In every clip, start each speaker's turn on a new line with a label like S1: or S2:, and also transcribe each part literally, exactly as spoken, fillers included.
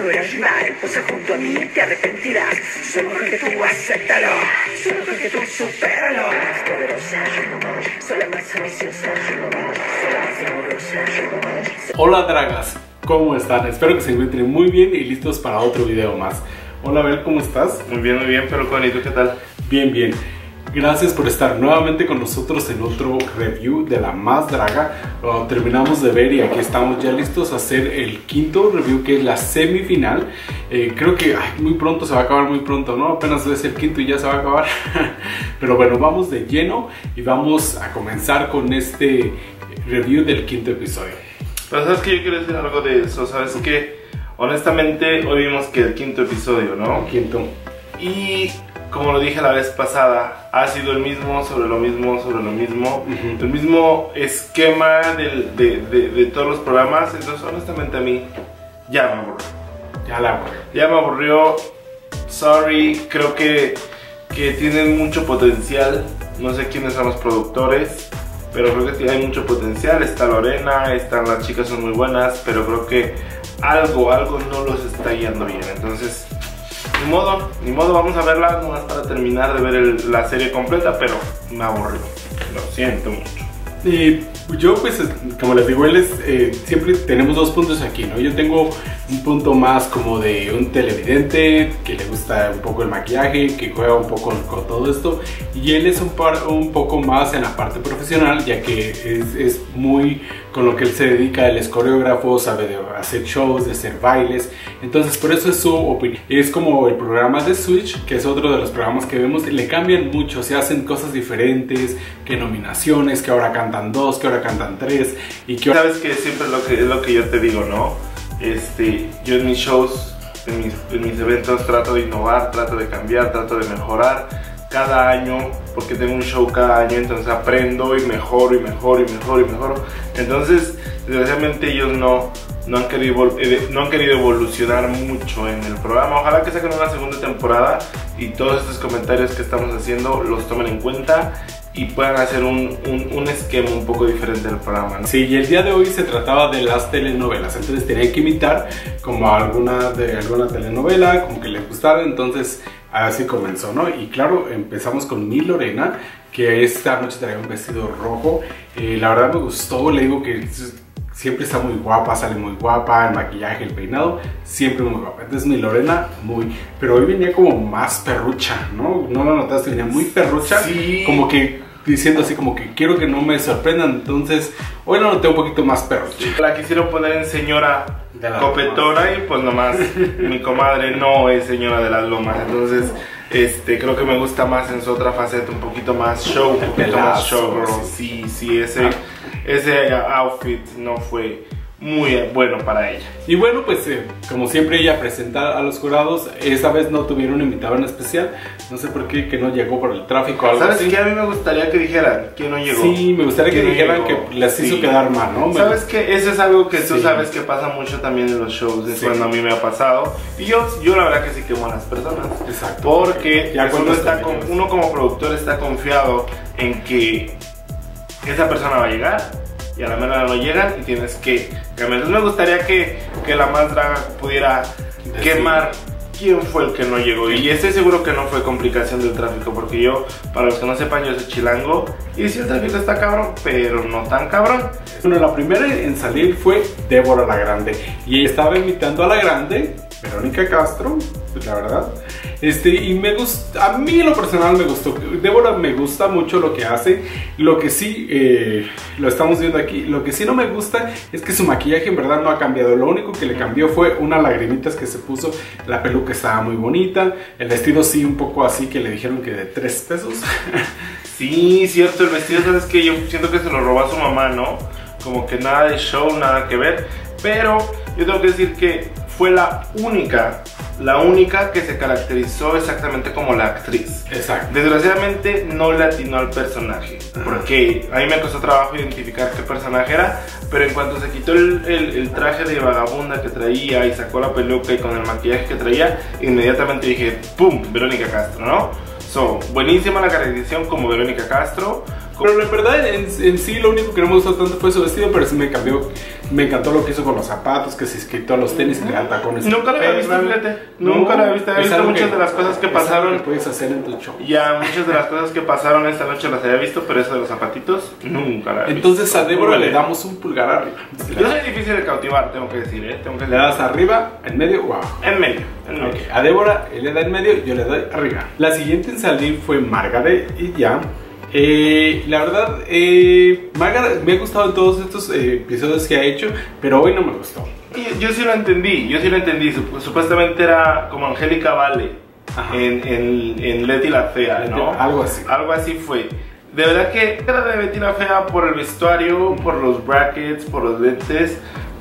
S1: Original, posa junto a mí, te arrepentirás. Solo porque tú acéptalo, solo porque tú supéralo. Más poderosa, soy la más ambiciosa, soy la más amorosa.
S2: Hola dragas, ¿cómo están? Espero que se encuentren muy bien y listos para otro video más. Hola Abel, ¿cómo estás?
S3: Muy bien, muy bien, pero con ¿y tú qué tal?
S2: Bien, bien. Gracias por estar nuevamente con nosotros en otro review de La Más Draga. Lo terminamos de ver y aquí estamos ya listos a hacer el quinto review, que es la semifinal. Eh, creo que ay, muy pronto se va a acabar, muy pronto, ¿no? Apenas es el quinto y ya se va a acabar. Pero bueno, vamos de lleno y vamos a comenzar con este review del quinto episodio.
S3: Pero sabes que yo quiero decir algo de eso, sabes que honestamente hoy vimos que el quinto episodio, ¿no?
S2: El quinto.
S3: Y como lo dije la vez pasada, ha sido el mismo, sobre lo mismo, sobre lo mismo, uh-huh. El mismo esquema del, de, de, de todos los programas. Entonces honestamente a mí ya me aburrió.
S2: Ya la aburrió.
S3: Ya me aburrió. Sorry, creo que, que tienen mucho potencial. No sé quiénes son los productores, pero creo que hay mucho potencial. Está Lorena, están las chicas, son muy buenas, pero creo que algo, algo no los está yendo bien. Entonces, ni modo, ni modo, vamos a verla nomás para terminar de ver el, la serie completa, pero me aburrió. Lo siento mucho.
S2: Y yo pues, como les digo, él es, eh, siempre tenemos dos puntos aquí, ¿no? Yo tengo un punto más como de un televidente que le gusta un poco el maquillaje, que juega un poco con todo esto, y él es un, par, un poco más en la parte profesional, ya que es, es muy con lo que él se dedica. Él es coreógrafo, sabe de hacer shows, de hacer bailes, entonces por eso es su opinión. Es como el programa de Switch, que es otro de los programas que vemos, le cambian mucho, se hacen cosas diferentes, que nominaciones, que ahora cantan dos, que ahora cantan tres, y que
S3: sabes que siempre es lo que, es lo que yo te digo, ¿no? Este, yo en mis shows, en mis, en mis eventos trato de innovar, trato de cambiar, trato de mejorar cada año, porque tengo un show cada año, entonces aprendo y mejoro y mejoro y mejoro y mejoro. Entonces, desgraciadamente ellos no, no, han querido, no han querido evolucionar mucho en el programa. Ojalá que saquen una segunda temporada y todos estos comentarios que estamos haciendo los tomen en cuenta y puedan hacer un, un, un esquema un poco diferente del programa, ¿no?
S2: Sí, y el día de hoy se trataba de las telenovelas, entonces tenía que imitar como alguna de alguna telenovela, como que le gustara, entonces así comenzó, ¿no? Y claro, empezamos con mi Lorena, que esta noche traía un vestido rojo. Eh, la verdad me gustó, le digo que siempre está muy guapa, sale muy guapa, el maquillaje, el peinado, siempre muy guapa. Entonces mi Lorena, muy... Pero hoy venía como más perrucha, ¿no? ¿No lo notaste? Venía muy perrucha,
S3: sí. Como que
S2: diciendo así como que quiero que no me sorprendan. Entonces hoy lo noté un poquito más perrucha.
S3: La quisieron poner en señora copetona y pues nomás mi comadre no es señora de las lomas. Entonces este, creo que me gusta más en su otra faceta, un poquito más show, un poquito más show, bro. Sí, sí, ese... Ese outfit no fue muy bueno para ella.
S2: Y bueno, pues eh, como siempre ella presenta a los jurados. Esta vez no tuvieron un invitado en especial. No sé por qué, que no llegó por el tráfico o algo
S3: ¿Sabes
S2: así.
S3: qué? A mí me gustaría que dijeran que no llegó.
S2: Sí, me gustaría que
S3: no
S2: dijeran
S3: llegó.
S2: que les hizo
S3: sí.
S2: quedar mal, ¿no?
S3: ¿Sabes qué? Eso es algo que tú
S2: sí.
S3: sabes que pasa mucho también en los shows. Es
S2: sí.
S3: cuando a mí me ha pasado. Y yo, yo la verdad que sí quemo a las personas.
S2: Exacto.
S3: Porque
S2: ya
S3: uno, está con, uno como productor está confiado en que esa persona va a llegar y a la mera no llegan y tienes que cambiar. Entonces me gustaría que, que La Más Draga pudiera sí. quemar quién fue el que no llegó. Y estoy seguro que no fue complicación del tráfico, porque yo, para los que no sepan, yo soy chilango y sí, el tráfico está cabrón, pero no tan cabrón.
S2: Bueno, la primera en salir fue Débora la Grande, y ella estaba imitando a la Grande, Verónica Castro, pues la verdad. Este, y me gusta, a mí en lo personal me gustó. Débora me gusta mucho lo que hace. Lo que sí, eh, lo estamos viendo aquí, lo que sí no me gusta es que su maquillaje en verdad no ha cambiado. Lo único que le cambió fue unas lagrimitas que se puso. La peluca estaba muy bonita. El vestido sí, un poco así, que le dijeron que de tres pesos.
S3: Sí, cierto, el vestido, ¿sabes qué? Yo siento que se lo robó a su mamá, ¿no? Como que nada de show, nada que ver. Pero yo tengo que decir que fue la única, la única que se caracterizó exactamente como la actriz.
S2: Exacto.
S3: Desgraciadamente no le atinó al personaje, porque a mí me costó trabajo identificar qué personaje era, pero en cuanto se quitó el, el, el traje de vagabunda que traía y sacó la peluca y con el maquillaje que traía, inmediatamente dije, ¡pum! Verónica Castro, ¿no? So, buenísima la caracterización como Verónica Castro,
S2: Pero en verdad, en, en sí, lo único que no me gustó tanto fue su vestido, pero sí me cambió. Me encantó lo que hizo con los zapatos, que se quitó los tenis y le da tacones.
S3: Nunca lo había visto, fíjate. Nunca lo había visto. He visto muchas de las cosas que pasaron.
S2: Que puedes hacer en tu show.
S3: Ya, muchas de las cosas que pasaron esta noche las había visto, pero eso de los zapatitos, nunca la había visto.
S2: Entonces a Débora le damos un pulgar arriba.
S3: Yo soy difícil de cautivar, tengo que decir, ¿eh? Tengo que
S2: Le das arriba, en medio o abajo.
S3: En medio. En medio.
S2: Okay. A Débora él le da en medio, yo le doy arriba. La siguiente en salir fue Margaret y ya. Eh, la verdad, eh, Margaret me ha gustado en todos estos eh, episodios que ha hecho, pero hoy no me gustó.
S3: Yo, yo sí lo entendí, yo sí lo entendí. Supuestamente era como Angélica Vale en, en, en Letty la Fea, ¿no?
S2: Algo así.
S3: Algo así fue. De verdad que era de Betty la Fea por el vestuario, por los brackets, por los lentes.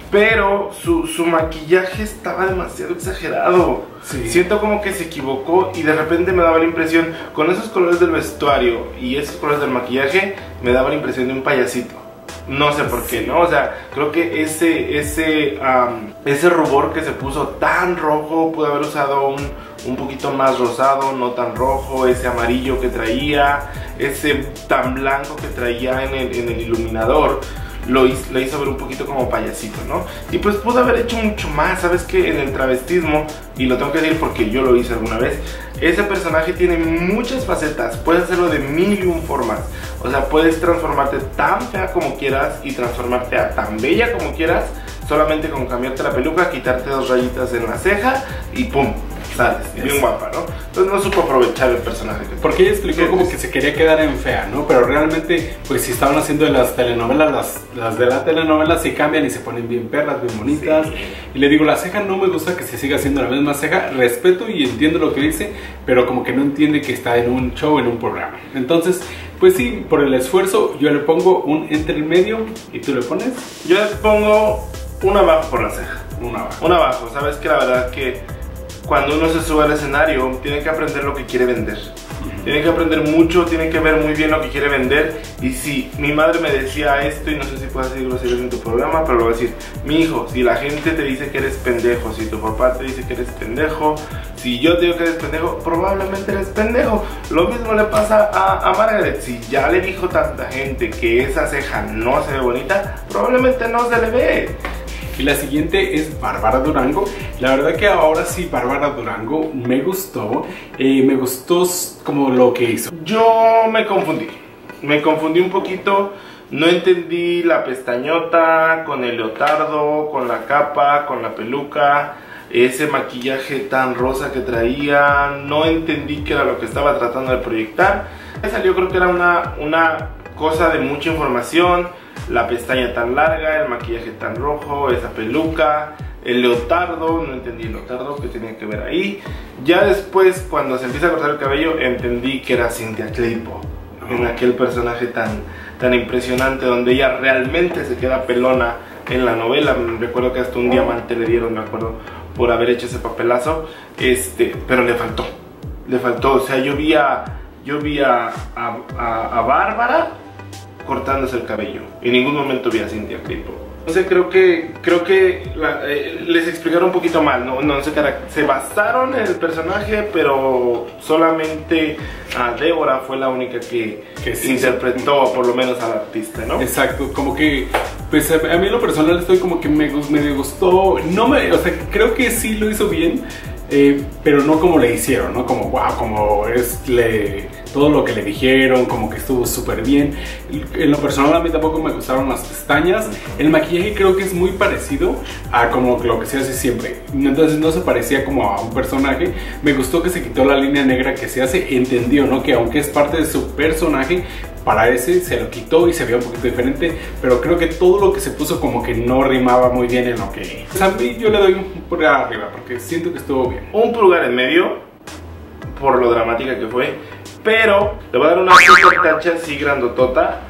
S3: Pero su, su maquillaje estaba demasiado exagerado. Sí. Siento como que se equivocó y de repente me daba la impresión, con esos colores del vestuario y esos colores del maquillaje, me daba la impresión de un payasito. No sé por qué, ¿no? O sea, creo que ese, ese, um, ese rubor que se puso tan rojo, pudo haber usado un, un poquito más rosado, no tan rojo. Ese amarillo que traía, ese tan blanco que traía en el, en el iluminador, lo hizo, le hizo ver un poquito como payasito, ¿no? Y pues pudo haber hecho mucho más. ¿Sabes qué? En el travestismo, y lo tengo que decir porque yo lo hice alguna vez, ese personaje tiene muchas facetas. Puedes hacerlo de mil y un formas. O sea, puedes transformarte tan fea como quieras y transformarte a tan bella como quieras, solamente con cambiarte la peluca, quitarte dos rayitas en la ceja y ¡pum! Sales, bien sí. Guapa, ¿no? Entonces no supo aprovechar el personaje.
S2: Porque ella explicó como que se quería quedar en fea, ¿no? Pero realmente, pues si estaban haciendo de las telenovelas, las, las de la telenovela se cambian y se ponen bien perras, bien bonitas. Sí. Y le digo, la ceja no me gusta que se siga haciendo la misma ceja. Respeto y entiendo lo que dice, pero como que no entiende que está en un show, en un programa. Entonces, pues sí, por el esfuerzo yo le pongo un entre el medio. ¿Y tú le pones?
S3: Yo le pongo una abajo por la ceja.
S2: Una abajo.
S3: Una abajo, sabes que la verdad que cuando uno se sube al escenario tiene que aprender lo que quiere vender. Uh-huh. Tiene que aprender mucho, tiene que ver muy bien lo que quiere vender. Y si mi madre me decía esto, y no sé si puedes decirlo en tu programa, pero lo voy a decir: mi hijo, si la gente te dice que eres pendejo, si tu papá te dice que eres pendejo, si yo te digo que eres pendejo, probablemente eres pendejo. Lo mismo le pasa a, a Margaret. Si ya le dijo tanta gente que esa ceja no se ve bonita, probablemente no se le ve.
S2: Y la siguiente es Bárbara Durango. La verdad que ahora sí, Bárbara Durango me gustó. Eh, me gustó como lo que hizo.
S3: Yo me confundí. Me confundí un poquito. No entendí la pestañota con el leotardo, con la capa, con la peluca, ese maquillaje tan rosa que traía. No entendí qué era lo que estaba tratando de proyectar. Salió, creo que era una, una cosa de mucha información. La pestaña tan larga, el maquillaje tan rojo, esa peluca, el leotardo, no entendí el leotardo que tenía que ver ahí. Ya después, cuando se empieza a cortar el cabello, entendí que era Cynthia Claypool, oh. En aquel personaje tan, tan impresionante, donde ella realmente se queda pelona en la novela. Recuerdo que hasta un diamante le dieron, me acuerdo, por haber hecho ese papelazo, este, pero le faltó, le faltó. O sea, yo vi a, yo vi a, a, a, a Bárbara cortándose el cabello. En ningún momento vi a Cynthia Claypool. No sé, creo que, creo que la, eh, les explicaron un poquito mal, ¿no? No sé, se basaron en el personaje, pero solamente a Débora fue la única que, que sí, interpretó, sí. Por lo menos al artista, ¿no?
S2: Exacto, como que, pues a mí en lo personal estoy como que me, me gustó, no me, o sea, creo que sí lo hizo bien. Eh, pero no como le hicieron, ¿no? Como wow, como es le, todo lo que le dijeron, como que estuvo súper bien. En lo personal a mí tampoco me gustaron las pestañas. El maquillaje creo que es muy parecido a como lo que se hace siempre. Entonces no se parecía como a un personaje. Me gustó que se quitó la línea negra que se hace. Entendió, ¿no? Que aunque es parte de su personaje, para ese se lo quitó y se veía un poquito diferente, pero creo que todo lo que se puso como que no rimaba muy bien en lo que... Pues a mí yo le doy un pulgar arriba porque siento que estuvo bien.
S3: Un pulgar en medio por lo dramática que fue, pero le voy a dar una super tacha así grandotota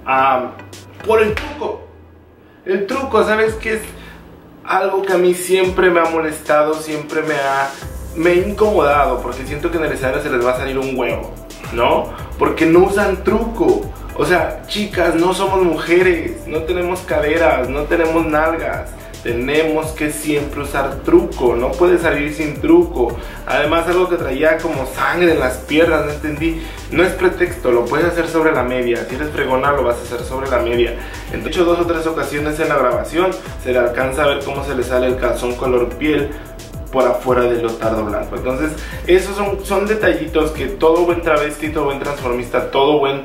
S3: um, por el truco. El truco, ¿sabes qué? Es algo que a mí siempre me ha molestado, siempre me ha, me ha incomodado, porque siento que en el escenario se les va a salir un huevo, ¿no? Porque no usan truco. O sea, chicas, no somos mujeres, no tenemos caderas, no tenemos nalgas. tenemos que siempre usar truco, no puedes salir sin truco. Además, algo que traía como sangre en las piernas, no entendí, no es pretexto, lo puedes hacer sobre la media. Si eres fregona, lo vas a hacer sobre la media. En hecho, dos o tres ocasiones en la grabación se le alcanza a ver cómo se le sale el calzón color piel por afuera del leotardo blanco. Entonces, esos son, son detallitos que todo buen travesti, todo buen transformista, todo buen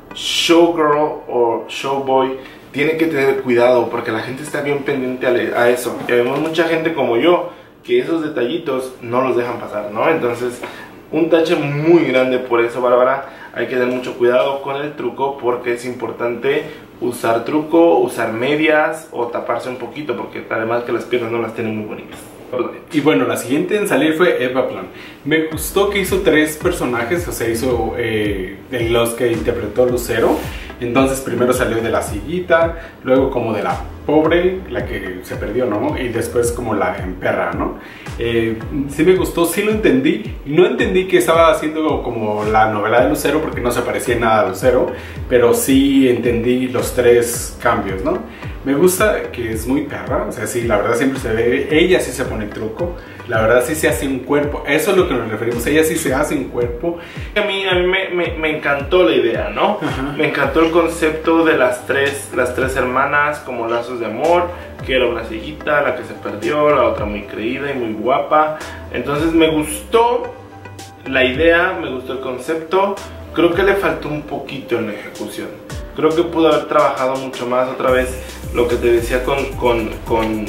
S3: showgirl o showboy tiene que tener cuidado, porque la gente está bien pendiente a, a eso. Y vemos mucha gente como yo que esos detallitos no los dejan pasar, ¿no? Entonces, un tache muy grande por eso, Bárbara. Hay que tener mucho cuidado con el truco, porque es importante usar truco, usar medias o taparse un poquito, porque además que las piernas no las tienen muy bonitas.
S2: Y bueno, la siguiente en salir fue Eva Blonde. Me gustó que hizo tres personajes, o sea, hizo eh, de los que interpretó Lucero. Entonces primero salió de la sillita, luego como de la pobre, la que se perdió, ¿no? Y después como la emperra, ¿no? Eh, sí me gustó, sí lo entendí. No entendí que estaba haciendo como la novela de Lucero, porque no se parecía en nada a Lucero, pero sí entendí los tres cambios, ¿no? Me gusta que es muy perra, o sea, sí, la verdad siempre se ve, ella sí se pone truco, la verdad sí se hace un cuerpo, eso es lo que nos referimos, ella sí se hace un cuerpo.
S3: A mí, a mí me, me, me encantó la idea, ¿no? Ajá. Me encantó el concepto de las tres, las tres hermanas como lazos de amor, que era una cieguita, la que se perdió, la otra muy creída y muy guapa. Entonces me gustó la idea, me gustó el concepto, creo que le faltó un poquito en la ejecución. Creo que pudo haber trabajado mucho más, otra vez lo que te decía con, con, con,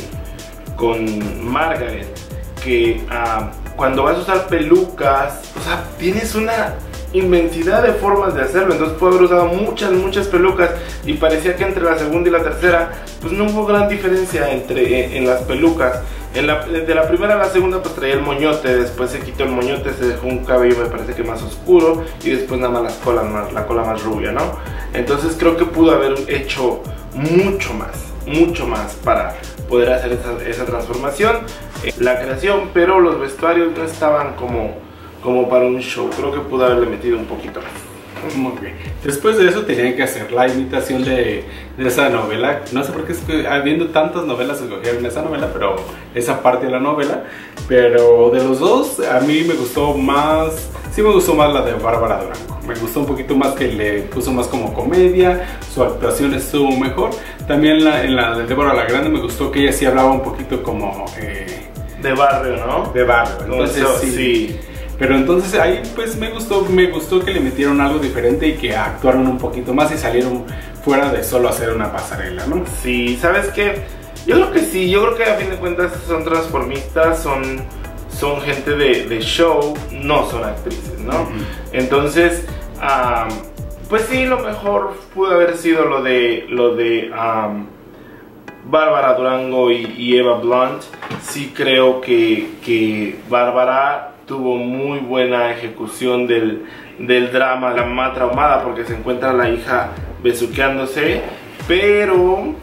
S3: con Margaret, que uh, cuando vas a usar pelucas, o sea, tienes una inmensidad de formas de hacerlo. Entonces puedo haber usado muchas, muchas pelucas y parecía que entre la segunda y la tercera pues no hubo gran diferencia entre, en, en las pelucas. En la, de la primera a la segunda pues traía el moñote, después se quitó el moñote, se dejó un cabello me parece que más oscuro y después nada más las colas más, la cola más rubia, ¿no? Entonces creo que pudo haber hecho mucho más, mucho más para poder hacer esa, esa transformación, eh, la creación, pero los vestuarios no estaban como, como para un show. Creo que pudo haberle metido un poquito más.
S2: Muy bien. Después de eso tenían que hacer la imitación de, de esa novela. No sé por qué es que habiendo tantas novelas escogieron esa novela, pero esa parte de la novela. Pero de los dos, a mí me gustó más, sí me gustó más la de Bárbara Durango. Me gustó un poquito más, que le puso más como comedia, su actuación estuvo mejor. También la, en la de Débora la Grande me gustó que ella sí hablaba un poquito como... Eh,
S3: de barrio, ¿no?
S2: De barrio. Entonces
S3: Eso,
S2: sí.
S3: sí.
S2: Pero entonces ahí pues me gustó, me gustó que le metieron algo diferente y que actuaron un poquito más y salieron fuera de solo hacer una pasarela, ¿no?
S3: Sí, ¿sabes qué? Yo creo que sí, yo creo que a fin de cuentas son transformistas, son, son gente de, de show, no son actrices, ¿no? Uh-huh. Entonces, um, pues sí, lo mejor pudo haber sido lo de, lo de um, Bárbara Durango y, y Eva Blonde. Sí creo que, que Bárbara tuvo muy buena ejecución del, del drama, la mamá traumada porque se encuentra la hija besuqueándose, pero um,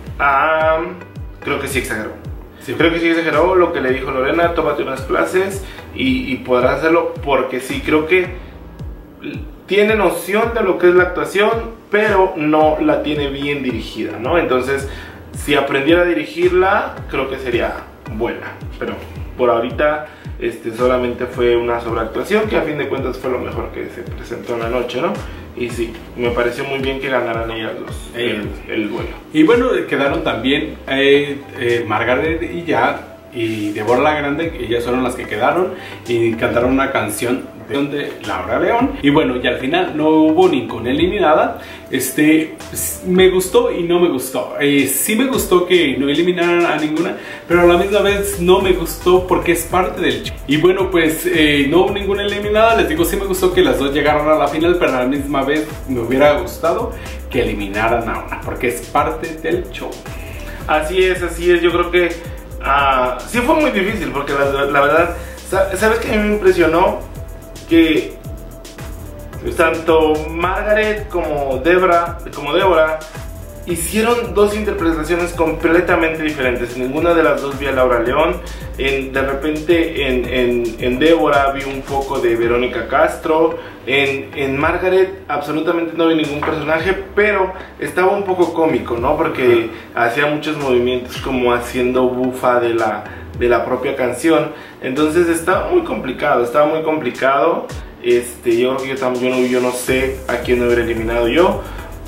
S3: creo que sí exageró. Sí. Creo que sí exageró lo que le dijo Lorena, tómate unas clases y, y podrás hacerlo, porque sí, creo que tiene noción de lo que es la actuación, pero no la tiene bien dirigida, ¿no? Entonces, si aprendiera a dirigirla, creo que sería buena, pero por ahorita... Este, solamente fue una sobreactuación que a fin de cuentas fue lo mejor que se presentó en la noche, ¿no? Y sí, me pareció muy bien que ganaran ellas dos el, el duelo.
S2: Y bueno, quedaron también eh, eh, Margaret y ya y Débora la Grande, ellas fueron las que quedaron y cantaron una canción de Laura León. Y bueno, y al final no hubo ninguna eliminada. Este, me gustó y no me gustó. Eh, sí me gustó que no eliminaran a ninguna, pero a la misma vez no me gustó porque es parte del show. Y bueno, pues eh, no hubo ninguna eliminada. Les digo, sí me gustó que las dos llegaran a la final, pero a la misma vez me hubiera gustado que eliminaran a una, porque es parte del show.
S3: Así es, así es. Yo creo que uh, sí fue muy difícil, porque la, la verdad, ¿sabes qué me impresionó? Que tanto Margaret como Débora, como Débora hicieron dos interpretaciones completamente diferentes. En ninguna de las dos vi a Laura León. En, de repente en, en, en Débora vi un poco de Verónica Castro. En, en Margaret absolutamente no vi ningún personaje, pero estaba un poco cómico, ¿no? Porque hacía muchos movimientos como haciendo bufa de la, de la propia canción. Entonces estaba muy complicado, estaba muy complicado. Este, yo creo que yo, yo, no, yo no sé a quién hubiera eliminado yo,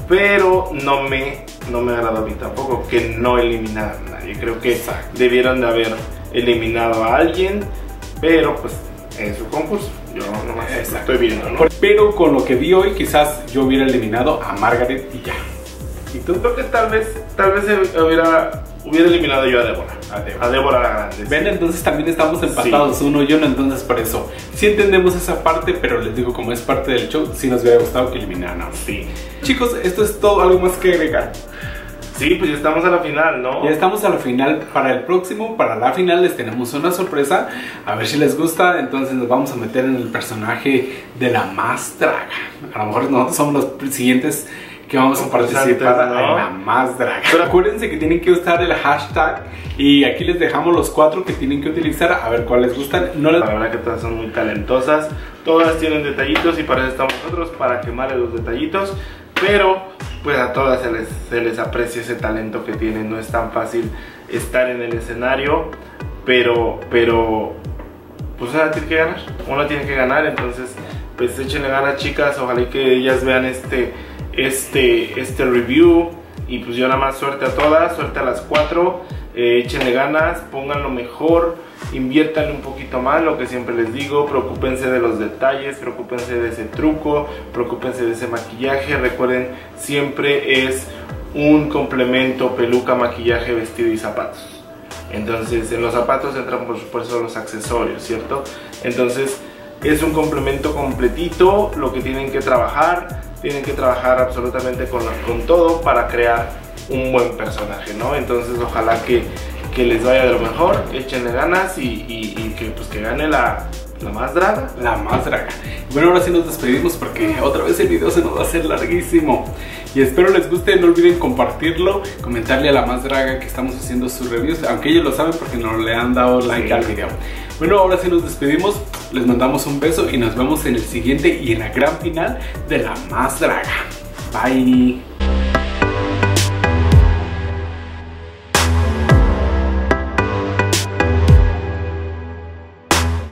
S3: pero no me, no me agradó a mí tampoco que no eliminaran a nadie. Creo que Exacto. debieron de haber eliminado a alguien, pero pues en su concurso. Yo nomás estoy viendo, ¿no?
S2: Pero con lo que vi hoy, quizás yo hubiera eliminado a Margaret y ya.
S3: ¿Y tú? Creo que tal vez, tal vez hubiera, hubiera eliminado yo a Débora. A Débora, a Débora la Grande.
S2: Ven, sí. Entonces también estamos empatados, sí. uno y uno, entonces por eso. Sí entendemos esa parte, pero les digo, como es parte del show, sí nos hubiera gustado que eliminaran a uno.
S3: Sí.
S2: Chicos, esto es todo, ¿algo más que agregar?
S3: Sí, pues ya estamos a la final, ¿no?
S2: Ya estamos a la final. Para el próximo, para la final, les tenemos una sorpresa. A ver si les gusta. Entonces nos vamos a meter en el personaje de la más draga. A lo mejor nosotros somos los siguientes que vamos a participar, ¿no?, en la más draga. Pero acuérdense que tienen que usar el hashtag. Y aquí les dejamos los cuatro que tienen que utilizar. A ver cuál les gustan. No les...
S3: La verdad que todas son muy talentosas. Todas tienen detallitos y para eso estamos nosotros, para quemarle los detallitos. Pero pues a todas se les, se les aprecia ese talento que tienen. No es tan fácil estar en el escenario, pero, pero pues una tiene que ganar, una tiene que ganar. Entonces pues échenle ganas, chicas. Ojalá que ellas vean este, este, este review. Y pues yo nada más suerte a todas, suerte a las cuatro. eh, Échenle ganas, pongan lo mejor, inviértanle un poquito más, lo que siempre les digo. Preocúpense de los detalles, preocúpense de ese truco, preocúpense de ese maquillaje. Recuerden, siempre es un complemento: peluca, maquillaje, vestido y zapatos. Entonces en los zapatos entran por supuesto los accesorios, ¿cierto? Entonces es un complemento completito lo que tienen que trabajar. Tienen que trabajar absolutamente con, con todo para crear un buen personaje, ¿no? Entonces ojalá que, que les vaya de lo mejor, échenle ganas y, y, y que, pues, que gane la, la más draga.
S2: La más draga. Bueno, ahora sí nos despedimos porque otra vez el video se nos va a hacer larguísimo. Y espero les guste, no olviden compartirlo, comentarle a la más draga que estamos haciendo sus reviews, aunque ellos lo saben porque no le han dado like sí. al video. Bueno, ahora sí nos despedimos, les mandamos un beso y nos vemos en el siguiente y en la gran final de la más draga. Bye.